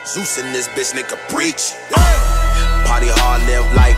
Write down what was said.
Zeus in this bitch, nigga, preach. Party hard, live life.